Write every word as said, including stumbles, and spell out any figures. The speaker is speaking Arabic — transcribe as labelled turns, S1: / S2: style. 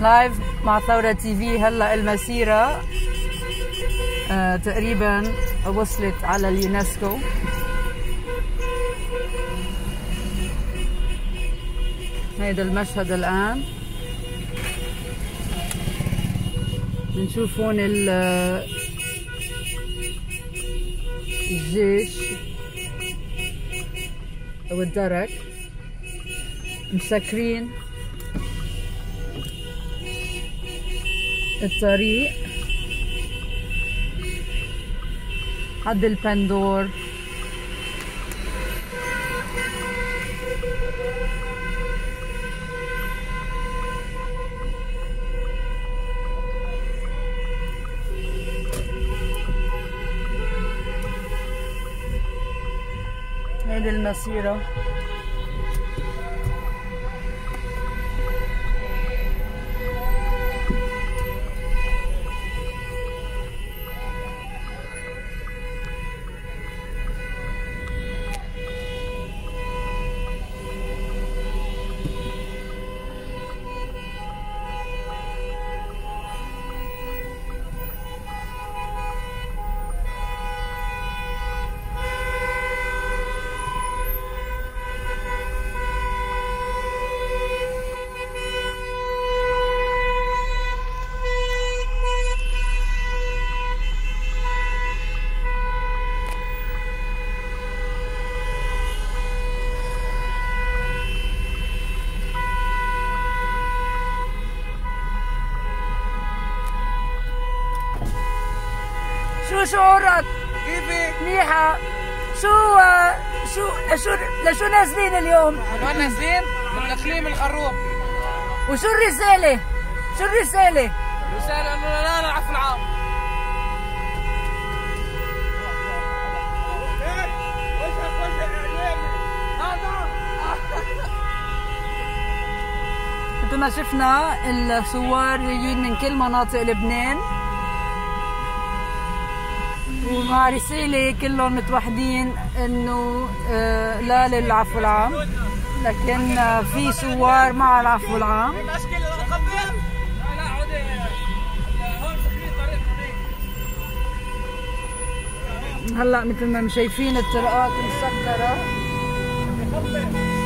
S1: لايف مع ثورة تي في. هلا المسيرة آه تقريبا وصلت على اليونسكو. هيدا المشهد الآن بنشوف هون الجيش او الدرك مسكرين الطريق حد البندور. هيدي المسيرة. شو شعورك؟
S2: كيفك؟
S1: منيحة. شو شو لشو لشو نازلين اليوم؟
S2: اليوم نازلين من اقليم الخروب.
S1: وشو الرسالة؟ شو الرسالة؟
S2: الرسالة انه لا العفو العام.
S1: مثل ما شفنا الثوار جايين من كل مناطق لبنان ومع رسالة كلهم متوحدين انه آه لا للعفو العام، لكن آه في ثوار مع العفو العام. هلا مثل ما شايفين الطرقات مسكرة.